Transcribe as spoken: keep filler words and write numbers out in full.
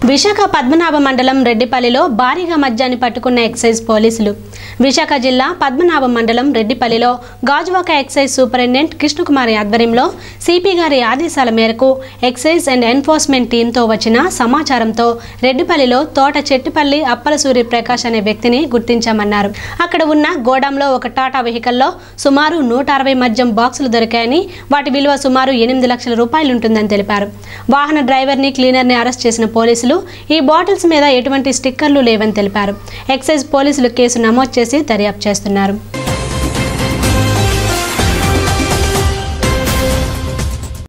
విశాఖ పద్మనాభ మండలం రెడ్డిపల్లిలో భారీగా మద్యాన్ని పట్టుకున్న ఎక్సైజ్ పోలీసులు. విశాఖ జిల్లా పద్మనాభ మండలం రెడ్డిపల్లిలో గాజువాక ఎక్సైజ్ సూపరింటెండెంట్ కృష్ణకుమారి ఆధ్వర్యంలో సిపి గారి ఆదేశాల మేరకు ఎక్సైజ్ అండ్ ఎన్ఫోర్స్మెంట్ టీంతో వచ్చిన సమాచారంతో రెడ్డిపల్లిలో తోట చెట్టుపల్లి అప్పల సూర్య ప్రకాష్ అనే వ్యక్తిని గుర్తించామన్నారు. అక్కడ ఉన్న గోడాంలో ఒక టాటా వెహికల్లో సుమారు నూట అరవై మద్యం బాక్సులు దొరికాయని, వాటి విలువ సుమారు ఎనిమిది లక్షల రూపాయలుంటుందని తెలిపారు. వాహన డ్రైవర్ని క్లీనర్ని అరెస్ట్ చేసిన పోలీసులు ఈ బాటిల్స్ మీద ఎటువంటి స్టిక్కర్లు లేవని తెలిపారు. ఎక్సైజ్ పోలీసులు కేసు నమోదు చేసి దర్యాప్తు చేస్తున్నారు.